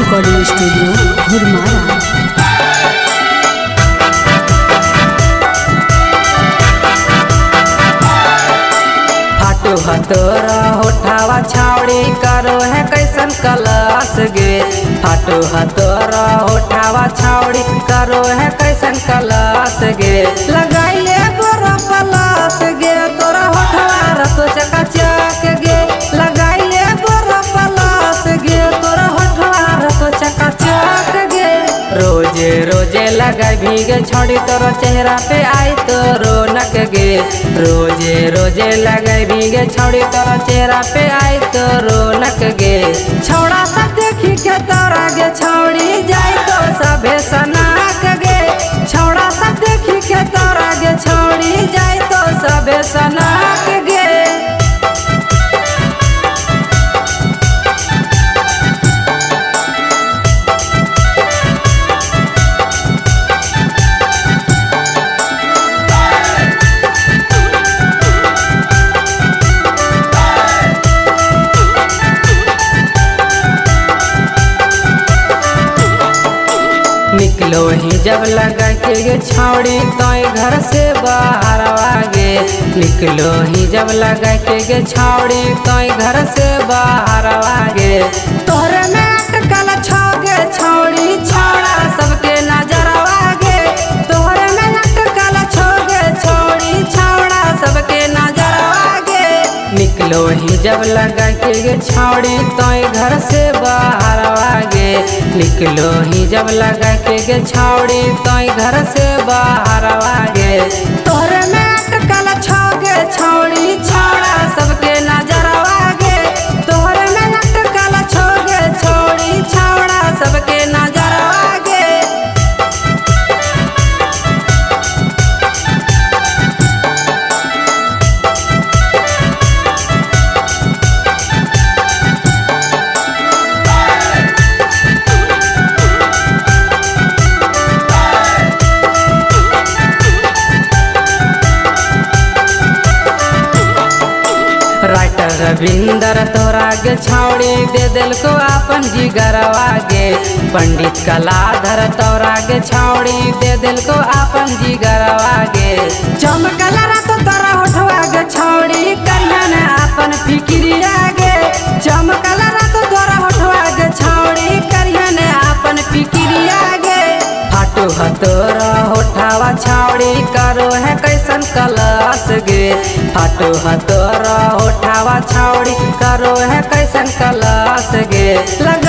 Recording studio भुरमारा। फाटू हतोरा होठावा छावड़ी करो है कैसन कलास गे। फाटू हतोरा होठावा छावड़ी करो है कैसन कलास गे। लगाइले गोरा पलास गे तोरा होठवा रतो चकाचक गे। लगाइले गोरा पलास गे तोरा होठवा रतो चकाचक गे। रोजे रोजे लगाई भीगे छोड़ी तोरा चेहरा पे आई तो रौनक गे। रोजे रोजे लगाई भीगे छोड़ी तोरा चेहरा पे आई तो रौनक गे। छौड़ा सा देखी के तोरा गे छौड़ी जाई तो सभे सनाक गे। छौड़ा सा देखी के तोरा गे छौड़ी जाई तो सभे सनाक गे। निकलो ही जब लगा के गे छौड़ी तोय घर से बाहर आगे। निकलो ही जब लगा के गे छौड़ी तोय घर से बाहर आगे। तोहरे में अटकल छौगे छौड़ी छौड़ा सबके नजर आगे। तोहरे में अटकल छौगे छौड़ी छौड़ा सबके नजर आगे। निकलो ही जब लगा के गे छौड़ी तोय घर से बाहर आगे। निकलो ही जब लगा के गे छौड़ी तोय घर से बाहर आगे। तोहरे में अटकल छौगे छौड़ी छौड़ा सबके नजर आगे। तोहरे में अटकल छौगे छौड़ी छौड़ा सबके नजर आगे। राइटर रविंदर तोरा गे छौड़ी दे दिल को अपन जिगरवा गे। पंडित कलाधर तोरा गे छौड़ी दे दिल को अपन जिगरवा गे। चमकल तो तोरा होठवा गे छौड़ी करियन अपन फिक्रिया गे। चमकल तो तोरा होठवा गे छौड़ी करियन अपन फिक्रिया गे। फाटू हतोरा होठावा छौड़ी करो है कैसन कलास गे। फाटू हतोरा होठावा छौड़ी करो है कैसन कलास गे।